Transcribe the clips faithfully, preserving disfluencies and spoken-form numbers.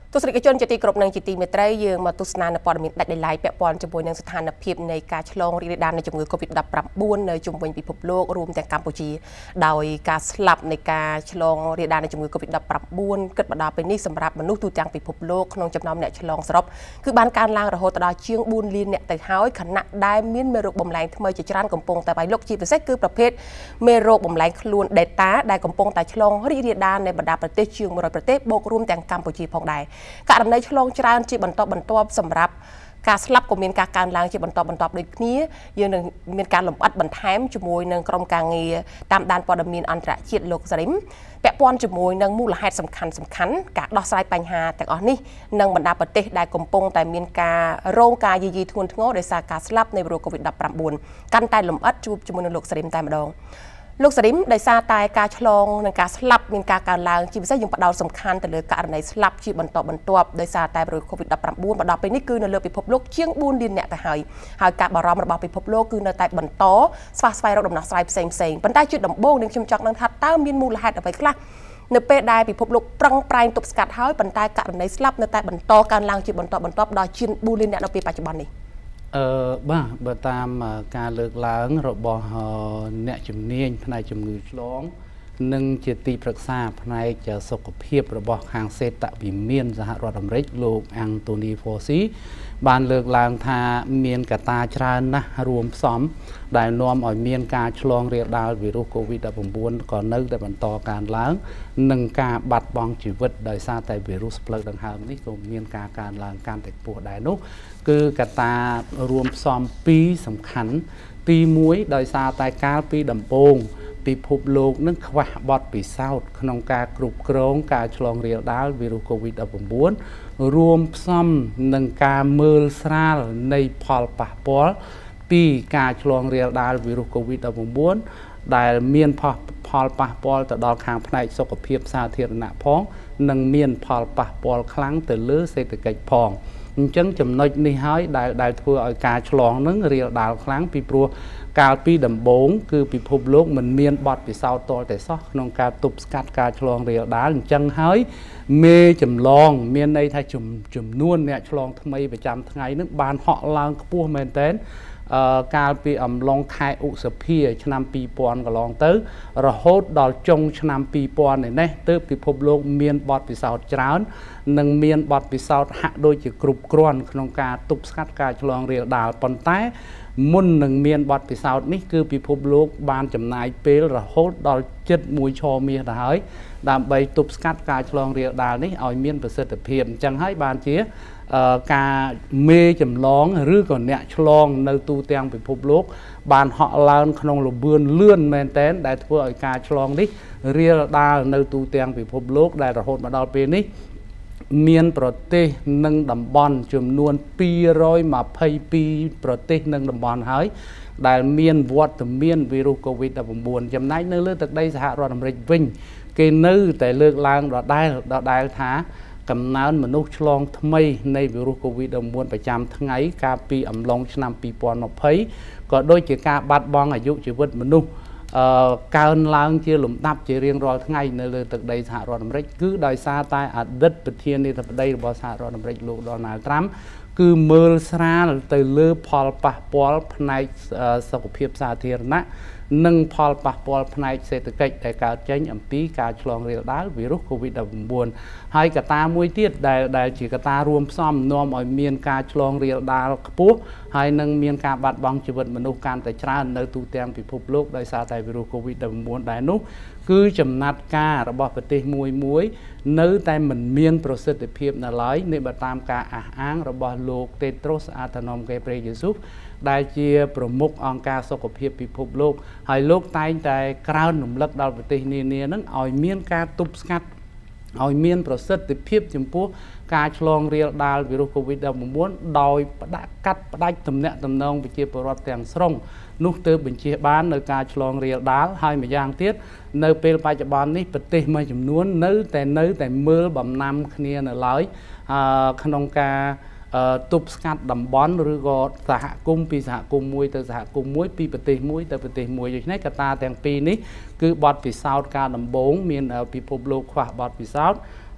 ទស្សនិកជនជាទីគោរពនិងជាទីមេត្រីយើងមកទស្សនានៅព័ត៌មានដាច់ដោយឡែកពាក់ព័ន្ធជាមួយនឹងស្ថានភាពនៃការឆ្លងរីករាលដាលនៃជំងឺ COVID ដប់ប្រាំបួន នៅជុំវិញពិភពលោករួមទាំងកម្ពុជាដោយការស្លាប់នៃការឆ្លងរីករាលដាលនៃជំងឺ COVID ដប់ប្រាំបួន គិតមកដល់ពេលនេះសម្រាប់មនុស្សទូទាំងពិភពលោកក្នុងចំណោមអ្នកឆ្លងសរុបគឺបានកើនឡើងរហូតដល់ជាងបួនលានអ្នកទៅហើយខណៈដែលមានមេរោគបំលែងថ្មីជាច្រើនកំពុងតែវាយលុកជាពិសេសគឺប្រភេទមេរោគបំលែងខ្លួន Delta ដែលកំពុងតែឆ្លងរីករាលដាលនៅបណ្ដាប្រទេសជាងមួយរយប្រទេសបូករួមទាំងកម្ពុជាផងដែរករណីឆ្លងច្រើនជាបន្តបន្ទាប់សម្រាប់ការស្លាប់ក៏មានការកើនឡើងជាបន្តបន្ទាប់ដូចគ្នាយើងនឹងមានការលម្អិតបន្ថែមជាមួយនឹងក្រុមការងារតាមដានព័ត៌មានអន្តរជាតិលោកសារិមពាក់ព័ន្ធជាមួយនឹងមូលហេតុសំខាន់សំខាន់ការដោះស្រាយបញ្ហាទាំងអស់នេះនិងបណ្ដាប្រទេសដែលកំពុងតែមានការរងការយាយីធ្ងន់ធ្ងរដោយសារការស្លាប់នៃវីរុស COVID ដប់ប្រាំបួន កាន់តែលម្អិតជួបជាមួយនឹងលោកសារិមតែម្ដងលោកសារិមដោយសារតែការឆ្លងនិងការស្លាប់មានការកើនឡើងជាពិសេសយើងផ្ដោតសំខាន់ទៅលើករណីស្លាប់ជាបន្តបន្ទាប់ដោយសារតែវីរុស COVID ដប់ប្រាំបួន មកដល់ពេលនេះគឺនៅលើពិភពលោកជាងបួនលានអ្នកទៅហើយហើយការបារម្ភរបស់ពិភពលោកគឺនៅតែបន្តស្វះស្វែងរកដំណោះស្រាយផ្សេងផ្សេងប៉ុន្តែជាដំបូងនឹងខ្ញុំចង់ដឹងថាតើមានមូលហេតុអ្វីខ្លះនៅពេលដែលពិភពលោកប្រឹងប្រែងទប់ស្កាត់ហើយប៉ុន្តែករណីស្លាប់នៅតែបន្តកើនឡើងជាបន្តបន្ទាប់ដល់ជាងបួនលានអ្នកនៅពេលបច្ចុប្បន្ននេះអឺបាទបើតាមការលើកឡើងរបស់អ្នកជំនាញផ្នែកជំងឺឆ្លងនិងជាទីប្រឹក្សាផ្នែកសុខភាពរបស់ខាងសេតវិមានសហរដ្ឋអាមេរិកលោកអាំងតូនីហ្វូស៊ីបានលើកឡើងថាមានកត្តាច្រើនណាស់រួមផ្សំដែលនាំឲ្យមានការឆ្លងរាលដាលវីរុស COVID ដប់ប្រាំបួន ក៏នៅតែបន្តកើនឡើងនិងការបាត់បង់ជីវិតដោយសារតែវីរុសផ្លូវដង្ហើមនេះក៏មានការកើនឡើងកាន់តែខ្ពស់ដែរនោះគឺកត្តារួមផ្សំពីរសំខាន់ទីមួយដោយសារតែកាលពីដំបូងពិភពលោកនឹងខ្វះបទពិសោធន៍ក្នុងការគ្រប់គ្រងការឆ្លងរាលដាលវីរុស COVID ដប់ប្រាំបួន រួមផ្សំនឹងការមើលស្រាលនៃផលប៉ះពាល់ពីការឆ្លងរាលដាលវីរុស COVID ដប់ប្រាំបួន ដែលមានផលប៉ះពាល់ទៅដល់ខាងផ្នែកសុខភាពសាធារណៈផងនិងមានផលប៉ះពាល់ខ្លាំងទៅលើសេដ្ឋកិច្ចផងអញ្ចឹងចំណុចនេះហើយដែលដែលធ្វើឲ្យការឆ្លងនឹងរាលដាលខ្លាំងពីព្រោះកាលពីដំបូងគឺពិភពលោកមិនមានបទពិសោធន៍តតែសោះក្នុងការទប់ស្កាត់ការឆ្លងរាលដាលអញ្ចឹងហើយមេចម្លងមានន័យថាចំនួនអ្នកឆ្លងថ្មីប្រចាំថ្ងៃនឹងបានហក់ឡើងខ្ពស់មែនទែនកាលពីអំឡុងខែឧសភាឆ្នាំពីរពាន់កន្លងទៅរហូតដល់ចុងឆ្នាំពីរពាន់នេះទើបពិភពលោកមានបទពិសោធន៍ច្រើននិងមានបទពិសោធន៍ហាក់ដូចជាគ្រប់គ្រាន់ក្នុងការទប់ស្កាត់ការឆ្លងរាលដាលប៉ុន្តែមុននឹងមានបទពិសោធន៍នេះគឺពិភពលោកបានចំណាយពេលរហូតដល់ជិតមួយឆមាសទៅហើយដើម្បីទប់ស្កាត់ការឆ្លងរាលដាលនេះឲ្យមានប្រសិទ្ធភាពអញ្ចឹងហើយបានជាការមេចម្លងឬក៏អ្នកឆ្លងនៅទូទាំងពិភពលោកបានហក់ឡើងក្នុងល្បឿនលឿនមែនទែនដែលធ្វើឲ្យការឆ្លងនេះរាលដាលនៅទូទាំងពិភពលោកដែលរហូតមកដល់ពេលនេះមានប្រទេសនិងតំបន់ចំនួនពីររយម្ភៃពីរប្រទេសនិងតំបន់ហើយដែលមានវត្តមានវីរុស COVID ដប់ប្រាំបួន ចំណែកនៅលើទឹកដីសហរដ្ឋអាមេរិកវិញគេនៅតែលើកឡើងដដែលដដែលថាកំណើនមនុស្សឆ្លងថ្មីនៃវីរុស COVID ដប់ប្រាំបួន ប្រចាំថ្ងៃកាលពីអំឡុងឆ្នាំពីរពាន់ម្ភៃក៏ដូចជាការបាត់បង់អាយុជីវិតមនុស្សអឺកើនឡើងជាលំដាប់ជារៀងរាល់ថ្ងៃនៅលើទឹកដីសហរដ្ឋអាមេរិកគឺដោយសារតែអតីតប្រធានាធិបតីរបស់សហរដ្ឋអាមេរិកលោក Donald Trump គឺមើលស្រាលទៅលើផលប៉ះពាល់ផ្នែកសុខភាពសាធារណៈនិងផលប៉ះពាល់ផ្នែកសេដ្ឋកិច្ចដែលកើតចេញអំពីការឆ្លងរាលដាលវីរុស COVID ដប់ប្រាំបួន ហើយកត្តាមួយទៀតដែលដែលជាកត្តារួមផ្សំនាំឲ្យមានការឆ្លងរាលដាលខ្ពស់ហើយនឹងមានការបាត់បង់ជីវិតមនុស្សកាន់តែច្រើននៅទូទាំងពិភពលោកដោយសារតែវីរុស COVID ដប់ប្រាំបួន ដែរនោះគឺចំណាត់ការរបស់ប្រទេសមួយមួយនៅតែមិនមានប្រសិទ្ធភាពនៅឡើយនេះបើតាមការអះអាងរបស់លោក Tedros Adhanom Ghebreyesus ដែលជាប្រមុខអង្គការសុខភាពពិភពលោកហើយលោកតែងតែក្រើនរំលឹកដល់ប្រទេសនានានឹងឲ្យមានការទប់ស្កាត់ឲ្យមានប្រសិទ្ធភាពចំពោះការឆ្លងរាលដាលវីរុស COVID ដប់ប្រាំបួន ដោយផ្ដាច់កាត់ផ្ដាច់ទំនាក់ទំនងប្រជាពលរដ្ឋទាំងស្រុងនោះទើបបញ្ជាបាននៅការឆ្លងរាលដាលហើយម្យ៉ាងទៀតនៅពេលបច្ចុប្បន្ននេះប្រទេសមួយចំនួននៅតែនៅតែមើលបំណាំគ្នានៅឡើយក្នុងការទប់ស្កាត់តំបន់ឬក៏សហគមន៍ពីសហគមន៍មួយទៅសហគមន៍មួយពីប្រទេសមួយទៅប្រទេសមួយដូច្នេះកត្តាទាំងពីរនេះគឺបទពិសោធន៍ការដំបូងមានពិភពលោកខ្វះបទពិសោធន៍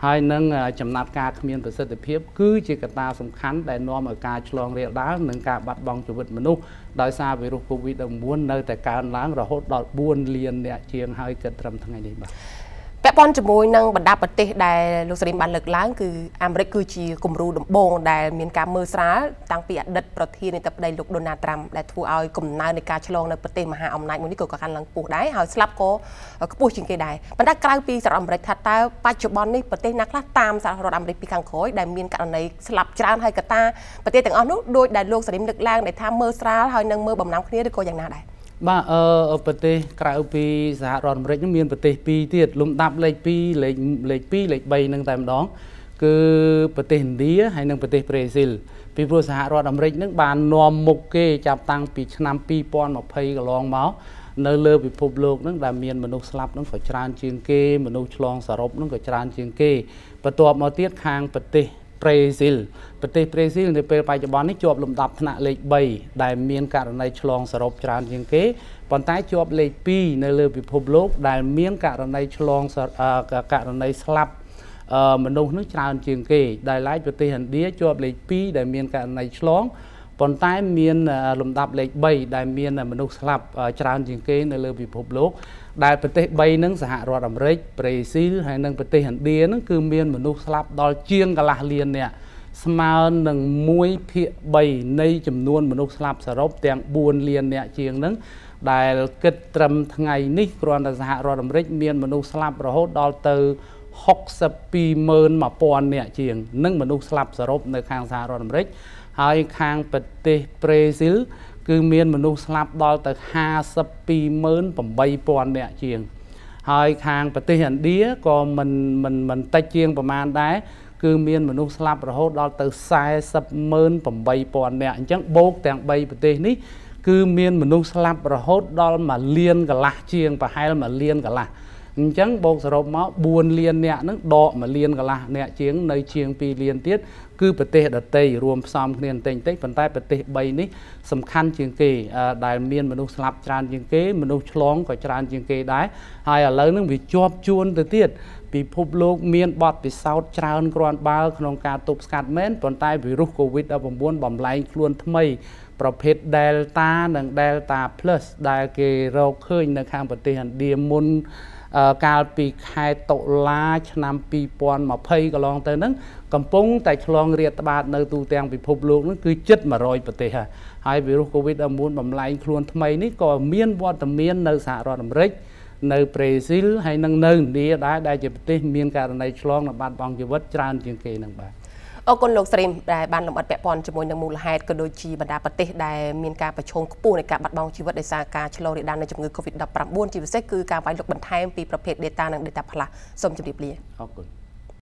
ហើយនឹងចំណាត់ការគ្មានប្រសិទ្ធភាពគឺជាកត្តាសំខាន់ដែលនាំឲ្យការឆ្លងរាលដាលនិងការបាត់បង់ជីវិតមនុស្សដោយសារវីរុស COVID ដប់ប្រាំបួន នៅតែកើនឡើងរហូតដល់បួនលានអ្នកជាងហើយគិតត្រឹមថ្ងៃនេះបាទពាក់ព័ន្ធជាមួយនឹងបណ្ដាប្រទេសដែលលោកសេរីបានលើកឡើងគឺអាមេរិកគឺជាគំរូដំបូងដែលមានការមើលស្រាលតាំងពីអតីតប្រធានាធិបតីលោក Donald Trump ដែលធ្វើឲ្យកំណើននៃការឆ្លងនៅប្រទេសមហាអំណាចមួយនេះក៏កាន់ឡើងខ្ពស់ដែរហើយស្លាប់ក៏ខ្ពស់ជាងគេដែរប៉ុន្តែក្រៅពីសហរដ្ឋអាមេរិកថាតើបច្ចុប្បន្ននេះប្រទេសណាខ្លះតាមសហរដ្ឋអាមេរិកពីខាងក្រោយដែលមានករណីស្លាប់ច្រើនហើយកត្តាប្រទេសទាំងអស់នោះដោយដែលលោកសេរីលើកឡើងដែលថាមើលស្រាលហើយនឹងមើលបំណងគ្នាឬក៏យ៉ាងណាដែរបាទអឺប្រទេសក្រៅពីសហរដ្ឋអាមេរិកនឹងមានប្រទេសពីរទៀតលំដាប់លេខពីរលេខលេខពីរលេខបីនឹងតែម្ដងគឺប្រទេសឥណ្ឌាហើយនិងប្រទេសប្រេស៊ីលពីព្រោះសហរដ្ឋអាមេរិកនឹងបាននាំមុខគេចាប់តាំងពីឆ្នាំពីរពាន់ម្ភៃកន្លងមកនៅលើពិភពលោកនឹងដែលមានមនុស្សស្លាប់នឹងក៏ច្រើនជាងគេមនុស្សឆ្លងសរុបនឹងក៏ច្រើនជាងគេបន្ទាប់មកទៀតខាងប្រទេសប្រេស៊ីលប្រទេសប្រេស៊ីលនៅពេលបច្ចុប្បន្ននេះជាប់លំដាប់ថ្នាក់លេខបីដែលមានករណីឆ្លងសរុបច្រើនជាងគេប៉ុន្តែជាប់លេខពីរនៅលើពិភពលោកដែលមានករណីឆ្លងករណីស្លាប់មនុស្សនឹងច្រើនជាងគេដែលឡែកប្រទេសឥណ្ឌាជាប់លេខពីរដែលមានករណីឆ្លងប៉ុន្តែមានលំដាប់លេខបីដែលមានមនុស្សស្លាប់ច្រើនជាងគេនៅលើពិភពលោកដែលប្រទេសបីនឹងសហរដ្ឋអាមេរិកប្រេស៊ីលហើយនិងប្រទេសឥណ្ឌានឹងគឺមានមនុស្សស្លាប់ដល់ជាងកន្លះលានអ្នកស្មើនឹងមួយភាគបីនៃចំនួនមនុស្សស្លាប់សរុបទាំងបួនលានអ្នកជាងនឹងដែលគិតត្រឹមថ្ងៃនេះគ្រាន់តែសហរដ្ឋអាមេរិកមានមនុស្សស្លាប់រហូតដល់ទៅហុកសិបពីរម៉ឺនមួយពាន់អ្នកជាងនិងមនុស្សស្លាប់សរុបនៅខាងសហរដ្ឋអាមេរិកហើយខាងប្រទេសប្រេស៊ីលគឺមានមនុស្សស្លាប់ដល់ទៅห้าสิบពីរម៉ឺនប្រាំបីពាន់អ្នកជាងហើយខាងប្រទេសឥណ្ឌាក៏មិនមិនមិនតិចជាងប្រមាណដែរគឺមានមនុស្សស្លាប់រហូតដល់ទៅសែសិបម៉ឺនប្រាំបីពាន់អ្នកអញ្ចឹងបូកទាំងបីប្រទេសនេះគឺមានមនុស្សស្លាប់រហូតដល់មួយលានកន្លះជាងប្រហែលមួយលានកន្លះអញ្ចឹងបូកសរុបមកបួនលានអ្នកហ្នឹងដកមួយលានកន្លះអ្នកជាងនៅជាងពីរលានទៀតគឺប្រទេសដទៃរួមផ្សំគ្នាបន្តិចបន្តិចប៉ុន្តែប្រទេសបីនេះសំខាន់ជាងគេដែលមានមនុស្សស្លាប់ច្រើនជាងគេមនុស្សឆ្លងក៏ច្រើនជាងគេដែរហើយឥឡូវហ្នឹងវាជាប់ជួនទៅទៀតពិភពលោកមានបទពិសោធន៍ច្រើនគ្រាន់បើក្នុងការទប់ស្កាត់មែនប៉ុន្តែវីរុស COVID ដប់ប្រាំបួនបំលែងខ្លួនថ្មីប្រភេទ Delta និង Delta Plus ដែលគេរកឃើញនៅខាងប្រទេសឥណ្ឌាមុនកាលពីខែតុលាឆ្នាំពីរពាន់ម្ភៃកន្លងទៅហ្នឹងកំពុងតែឆ្លងរាតត្បាតនៅទូទាំងពិភពលោកហ្នឹងគឺជិតមួយរយប្រទេសហើយហើយវីរុស COVID ដប់ប្រាំបួនបំលែងខ្លួនថ្មីនេះក៏មានវត្តមាននៅសហរដ្ឋអាមេរិកនៅប្រេស៊ីលហើយនិងនៅឥណ្ឌាដែរដែលជាប្រទេសមានករណីឆ្លងនិងបាត់បង់ជីវិតច្រើនជាងគេហ្នឹងបាទអរគុណលោកស្រីដែលបានលម្អិតពាក់ព័ន្ធជាមួយនឹងមូលហេតុក៏ដូចជាបណ្ដាប្រទេសដែលមានការប្រឈមខ្ពស់នៃការបាត់បង់ជីវិតដោយសារការឆ្លងរាលដាលនៃជំងឺ COVID ដប់ប្រាំបួនជាពិសេសគឺការវាយលុកបន្ថែមពីប្រភេទ Delta និង Delta Plus សូមជម្រាបលាអរគុណ